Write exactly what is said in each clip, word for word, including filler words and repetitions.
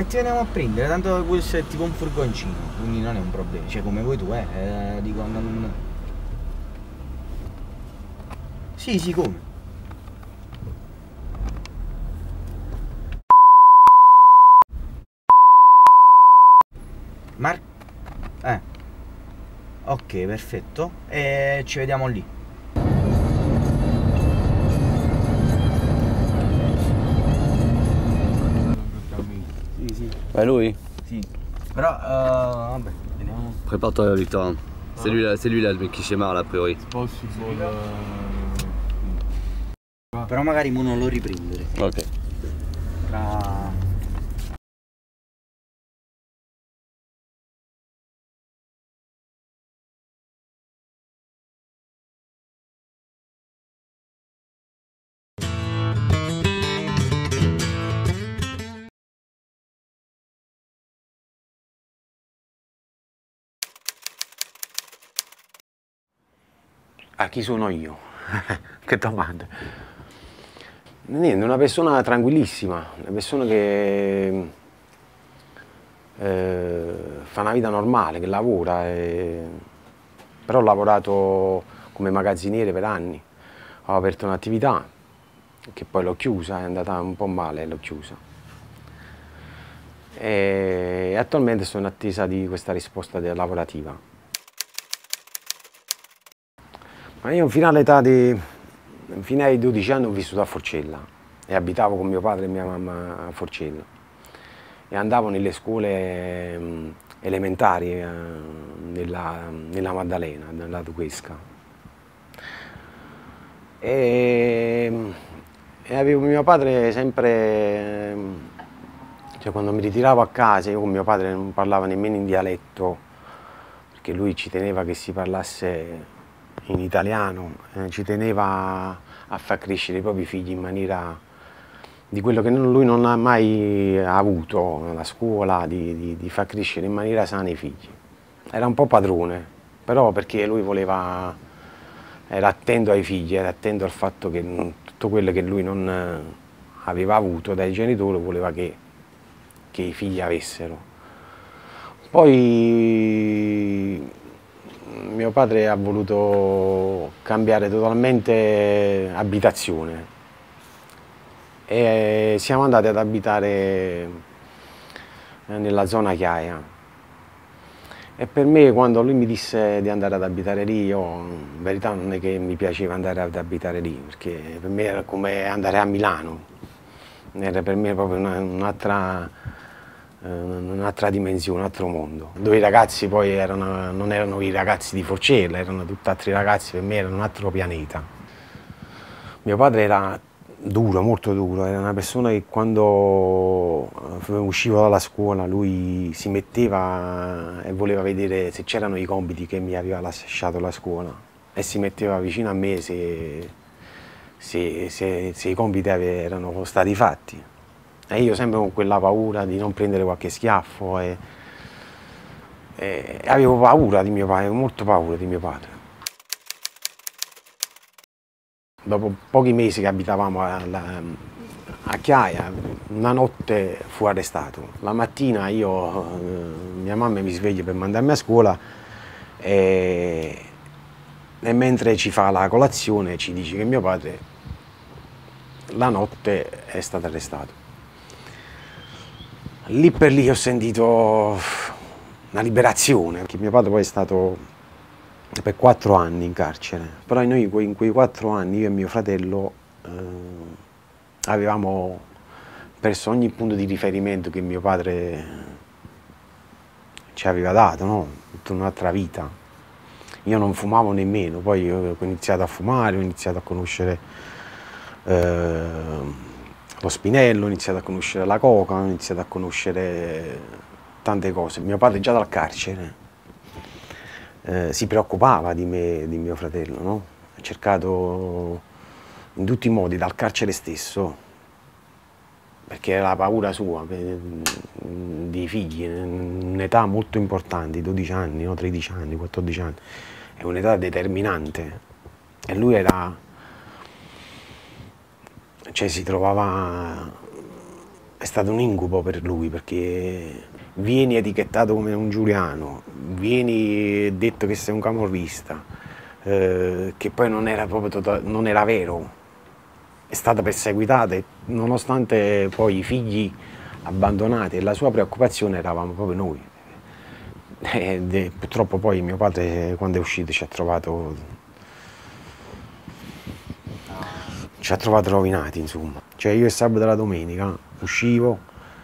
E ti veniamo a prendere, tanto questo è tipo un furgoncino, quindi non è un problema, cioè come vuoi tu, eh, eh dico, non... Sì, sì, come? Mar... Eh, ok, perfetto, e ci vediamo lì. Sì, sì. È lui? Sì. Però, uh, vabbè, vediamo. Prépare-toi, Victor. C'est lui, là, c'est lui là, le mec qui schémarde a priori. Possible. Però magari mo non lo riprendere. Ok. Tra... A chi sono io? Che domanda. Niente, una persona tranquillissima, una persona che eh, fa una vita normale, che lavora, e... però ho lavorato come magazziniere per anni, ho aperto un'attività che poi l'ho chiusa, è andata un po' male, l'ho chiusa. E attualmente sono in attesa di questa risposta lavorativa. Ma io fino all'età di, fino ai dodici anni ho vissuto a Forcella e abitavo con mio padre e mia mamma a Forcella e andavo nelle scuole mh, elementari eh, nella, nella Maddalena, nella Duchesca. E, e avevo mio padre sempre, cioè quando mi ritiravo a casa, io con mio padre non parlavo nemmeno in dialetto, perché lui ci teneva che si parlasse in italiano, eh, ci teneva a far crescere i propri figli in maniera di quello che lui non ha mai avuto, la scuola, di, di, di far crescere in maniera sana i figli. Era un po' padrone, però perché lui voleva, era attento ai figli, era attento al fatto che tutto quello che lui non aveva avuto dai genitori voleva che, che i figli avessero. Poi mio padre ha voluto cambiare totalmente abitazione e siamo andati ad abitare nella zona Chiaia. E per me, quando lui mi disse di andare ad abitare lì, io in verità non è che mi piaceva andare ad abitare lì, perché per me era come andare a Milano, era per me proprio un'altra un'altra dimensione, un altro mondo, dove i ragazzi poi erano, non erano i ragazzi di Forcella, erano tutt'altri ragazzi, per me era un altro pianeta. Mio padre era duro, molto duro, era una persona che quando uscivo dalla scuola lui si metteva e voleva vedere se c'erano i compiti che mi aveva lasciato la scuola e si metteva vicino a me se, se, se, se i compiti erano stati fatti. E io sempre con quella paura di non prendere qualche schiaffo e, e avevo paura di mio padre, molto paura di mio padre. Dopo pochi mesi che abitavamo a, a Chiaia, una notte fu arrestato. La mattina io, mia mamma mi sveglia per mandarmi a scuola e, e mentre ci fa la colazione ci dice che mio padre la notte è stato arrestato. Lì per lì ho sentito una liberazione, perché mio padre poi è stato per quattro anni in carcere, però noi in quei quattro anni, io e mio fratello, eh, avevamo perso ogni punto di riferimento che mio padre ci aveva dato, no? Tutta un'altra vita. Io non fumavo nemmeno, poi ho iniziato a fumare, ho iniziato a conoscere eh, lo spinello, ho iniziato a conoscere la coca, ho iniziato a conoscere tante cose. Mio padre già dal carcere eh, si preoccupava di me, di mio fratello, no? Ha cercato in tutti i modi, dal carcere stesso, perché era la paura sua, dei figli, in un'età molto importante, dodici anni, no? tredici anni, quattordici anni, è un'età determinante. E lui era... cioè si trovava, è stato un incubo per lui, perché vieni etichettato come un giuliano, vieni detto che sei un camorrista, eh, che poi non era proprio total, non era vero, è stata perseguitata, nonostante poi i figli abbandonati, e la sua preoccupazione eravamo proprio noi. E, e, purtroppo poi mio padre, quando è uscito, ci ha trovato ci ha trovato rovinati, insomma. Cioè io il sabato e la domenica uscivo,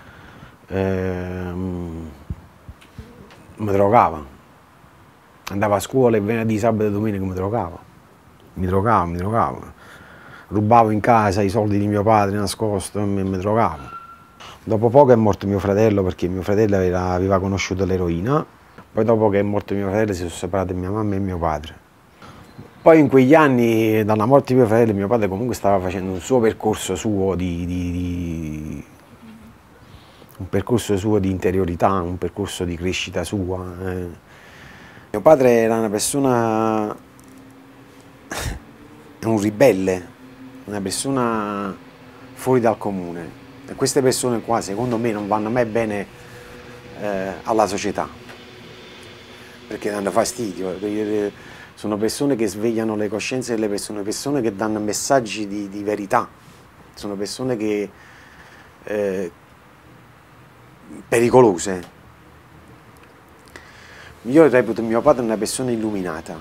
ehm, mi drogavo, andavo a scuola e venerdì, sabato e domenica mi drogavo, mi drogavo, mi drogavo, rubavo in casa i soldi di mio padre nascosto e mi, mi drogavo. Dopo poco è morto mio fratello, perché mio fratello aveva, aveva conosciuto l'eroina, poi dopo che è morto mio fratello si sono separati mia mamma e mio padre. Poi in quegli anni, dalla morte di mio fratello, mio padre comunque stava facendo un suo percorso suo di, di, di un percorso suo di interiorità, un percorso di crescita sua. Eh. Mio padre era una persona, un ribelle, una persona fuori dal comune. E queste persone qua, secondo me, non vanno mai bene eh, alla società, perché danno fastidio. Perché sono persone che svegliano le coscienze delle persone, persone che danno messaggi di, di verità, sono persone che, eh, pericolose. Io reputo mio padre una persona illuminata,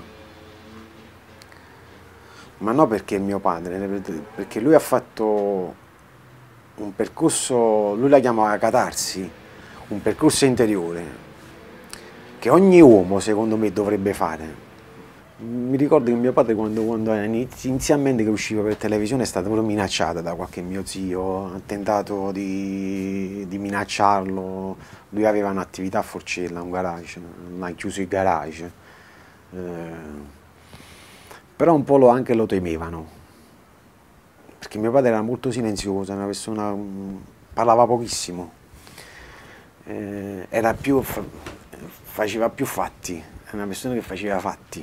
ma non perché è mio padre, perché lui ha fatto un percorso, lui la chiama catarsi, un percorso interiore, che ogni uomo secondo me dovrebbe fare. Mi ricordo che mio padre quando, quando inizialmente che usciva per televisione è stato pure minacciato da qualche mio zio, ha tentato di, di minacciarlo, lui aveva un'attività a Forcella, un garage, ha chiuso il garage, eh, però un po' lo, anche lo temevano, perché mio padre era molto silenzioso, una persona, parlava pochissimo, eh, era più, faceva più fatti, è una persona che faceva fatti.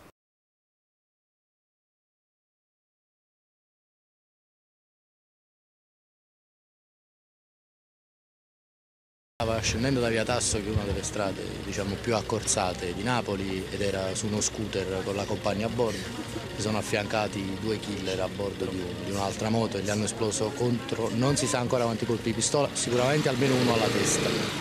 Stava scendendo da via Tasso, che è una delle strade diciamo, più accorzate di Napoli, ed era su uno scooter con la compagna a bordo. Si sono affiancati due killer a bordo di, un, di un'altra moto e gli hanno esploso contro, non si sa ancora quanti colpi di pistola, sicuramente almeno uno alla testa.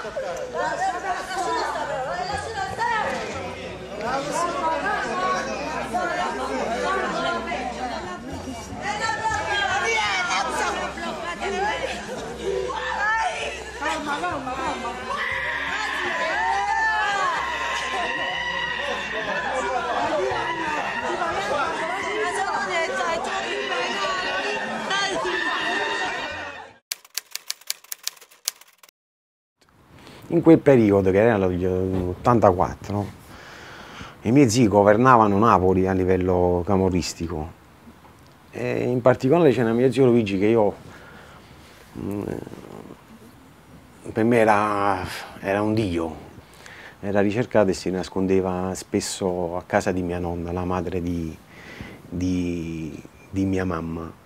In quel periodo, che era l'ottantaquattro, i miei zii governavano Napoli a livello camorristico, e in particolare c'era mio zio Luigi che io, per me era, era un dio, era ricercato e si nascondeva spesso a casa di mia nonna, la madre di, di, di mia mamma.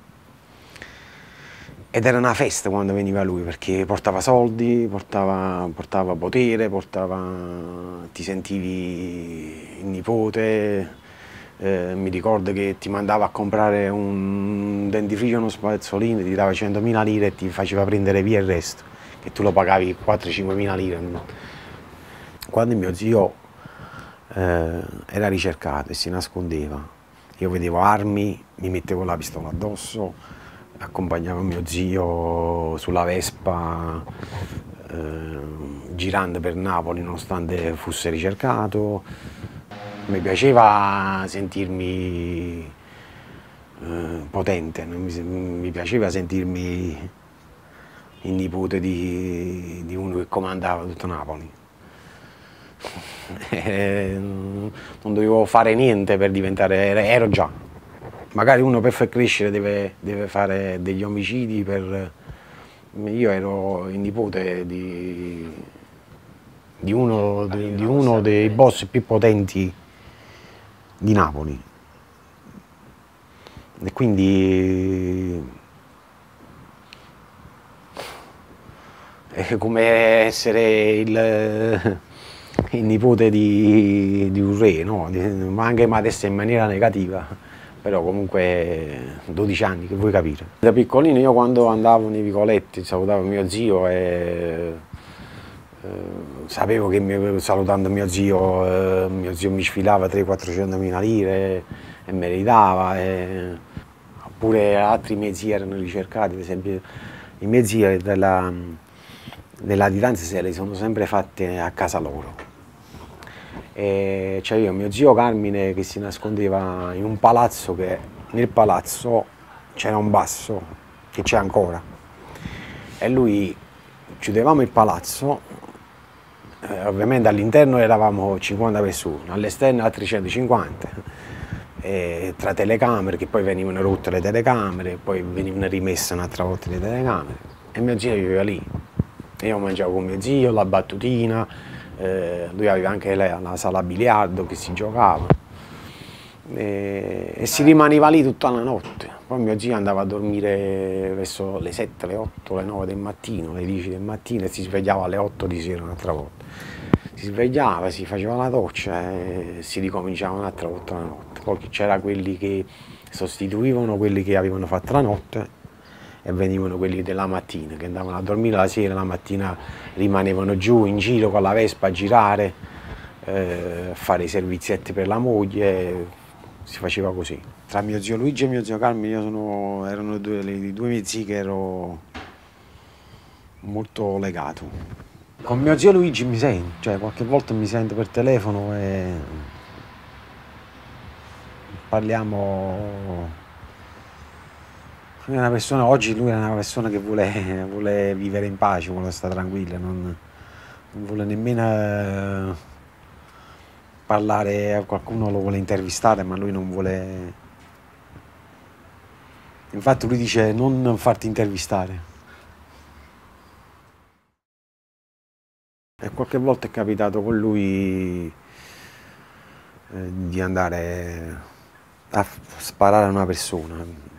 Ed era una festa quando veniva lui, perché portava soldi, portava, portava potere, portava, ti sentivi il nipote, eh, mi ricordo che ti mandava a comprare un dentifricio, uno spazzolino, ti dava centomila lire e ti faceva prendere via il resto, che tu lo pagavi quattro cinquemila lire. Quando mio zio eh, era ricercato e si nascondeva, io vedevo armi, mi mettevo la pistola addosso, accompagnavo mio zio sulla Vespa, eh, girando per Napoli nonostante fosse ricercato. Mi piaceva sentirmi eh, potente, mi, mi piaceva sentirmi il nipote di, di uno che comandava tutto Napoli. E non dovevo fare niente per diventare, ero già. Magari uno per far crescere deve, deve fare degli omicidi per... Io ero il nipote di, di, uno, di, di uno dei boss più potenti di Napoli. E quindi è come essere il, il nipote di, di un re, no? Ma anche ma adesso in maniera negativa, però comunque dodici anni, che vuoi capire. Da piccolino io quando andavo nei vicoletti salutavo mio zio e eh, sapevo che mi, salutando mio zio, eh, mio zio mi sfilava trecento-quattrocentomila lire e me le dava. E, oppure altri miei zii erano ricercati, ad esempio i miei zii della, delle latitanze se le sono sempre fatte a casa loro. E c'è io, mio zio Carmine, che si nascondeva in un palazzo, che nel palazzo c'era un basso, che c'è ancora, e lui chiudevamo il palazzo, eh, ovviamente all'interno eravamo cinquanta persone, all'esterno altri centocinquanta, e tra telecamere, che poi venivano rotte le telecamere, poi venivano rimesse un'altra volta le telecamere, e mio zio viveva lì. Io mangiavo con mio zio, la battutina. Eh, lui aveva anche la, la sala biliardo che si giocava e, e si rimaneva lì tutta la notte. Poi mio zio andava a dormire verso le sette, le otto, le nove del mattino, le dieci del mattino, e si svegliava alle otto di sera un'altra volta. Si svegliava, si faceva la doccia e si ricominciava un'altra volta la notte. Poi c'era quelli che sostituivano quelli che avevano fatto la notte e venivano quelli della mattina, che andavano a dormire la sera, la mattina rimanevano giù in giro con la Vespa a girare, eh, a fare i servizietti per la moglie, si faceva così. Tra mio zio Luigi e mio zio Carmine io sono, erano due, i due miei zii che ero molto legato. Con mio zio Luigi mi sento, cioè qualche volta mi sento per telefono e parliamo. Lui è una persona, oggi lui è una persona che vuole, vuole vivere in pace, vuole stare tranquilla, non, non vuole nemmeno parlare, qualcuno lo vuole intervistare, ma lui non vuole. Infatti lui dice non farti intervistare. E qualche volta è capitato con lui eh, di andare a sparare a una persona.